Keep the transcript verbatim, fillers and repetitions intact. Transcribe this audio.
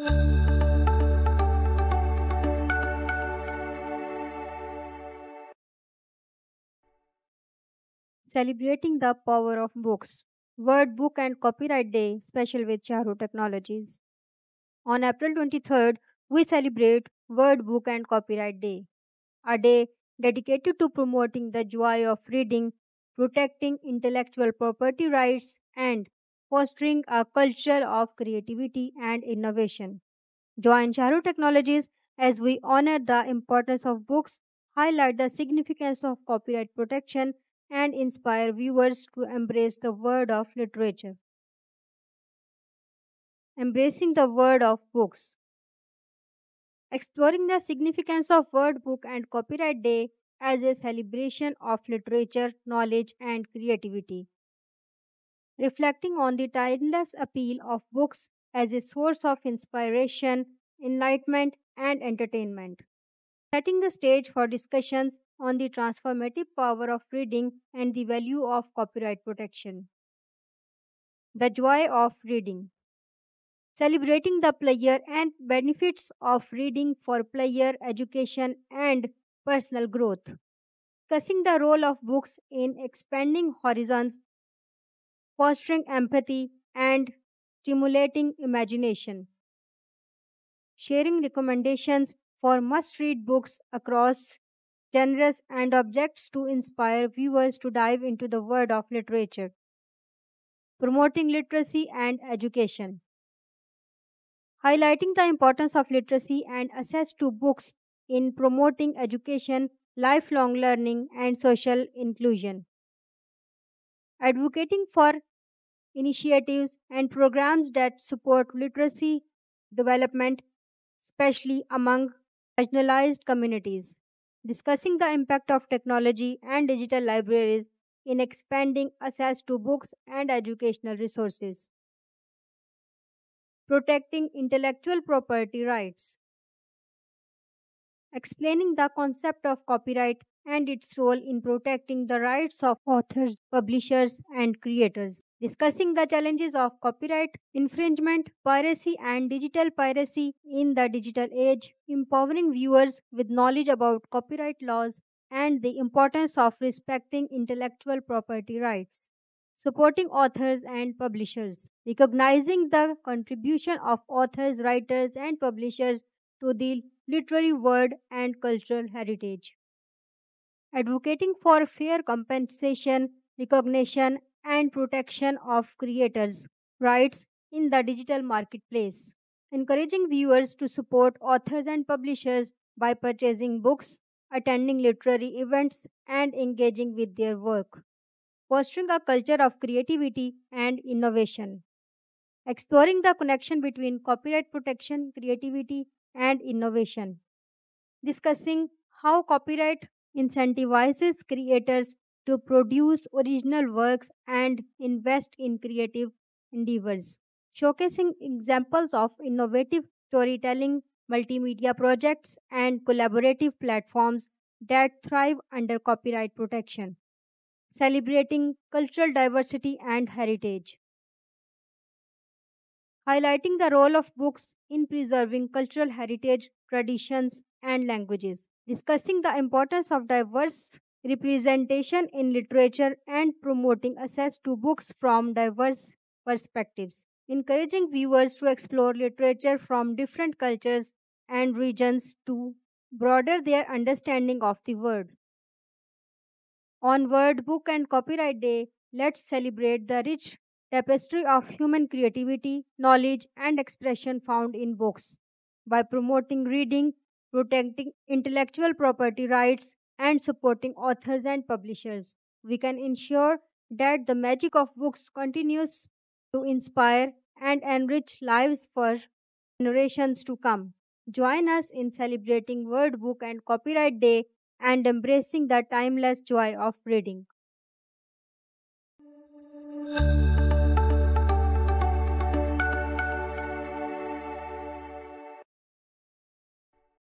Celebrating the power of books. Word Book and Copyright Day, special with Charu Technologies. On April twenty-third, we celebrate Word Book and Copyright Day, a day dedicated to promoting the joy of reading, protecting intellectual property rights, and fostering a culture of creativity and innovation. Join Charu Technologies as we honor the importance of books, highlight the significance of copyright protection, and inspire viewers to embrace the world of literature. Embracing the world of books. Exploring the significance of Word Book and Copyright Day as a celebration of literature, knowledge, and creativity. Reflecting on the timeless appeal of books as a source of inspiration, enlightenment, and entertainment. Setting the stage for discussions on the transformative power of reading and the value of copyright protection. The joy of reading. Celebrating the player and benefits of reading for player education and personal growth. Discussing the role of books in expanding horizons, fostering empathy, and stimulating imagination. Sharing recommendations for must read books across genres and objects to inspire viewers to dive into the world of literature. Promoting literacy and education. Highlighting the importance of literacy and access to books in promoting education, lifelong learning, and social inclusion. Advocating for initiatives and programs that support literacy development, especially among marginalized communities. Discussing the impact of technology and digital libraries in expanding access to books and educational resources. Protecting intellectual property rights. Explaining the concept of copyright and its role in protecting the rights of authors, publishers, and creators. Discussing the challenges of copyright infringement, piracy, and digital piracy in the digital age, empowering viewers with knowledge about copyright laws and the importance of respecting intellectual property rights. Supporting authors and publishers, recognizing the contribution of authors, writers, and publishers to the literary world and cultural heritage. Advocating for fair compensation, recognition, and protection of creators' rights in the digital marketplace. Encouraging viewers to support authors and publishers by purchasing books, attending literary events, and engaging with their work. Fostering a culture of creativity and innovation. Exploring the connection between copyright protection, creativity, and innovation. Discussing how copyright incentivizes creators to produce original works and invest in creative endeavors. Showcasing examples of innovative storytelling, multimedia projects, and collaborative platforms that thrive under copyright protection. Celebrating cultural diversity and heritage. Highlighting the role of books in preserving cultural heritage, traditions, and languages. Discussing the importance of diverse representation in literature and promoting access to books from diverse perspectives. Encouraging viewers to explore literature from different cultures and regions to broaden their understanding of the world. On Word Book and Copyright Day, let's celebrate the rich tapestry of human creativity, knowledge, and expression found in books. By promoting reading, protecting intellectual property rights, and supporting authors and publishers, we can ensure that the magic of books continues to inspire and enrich lives for generations to come. Join us in celebrating Word Book and Copyright Day and embracing the timeless joy of reading.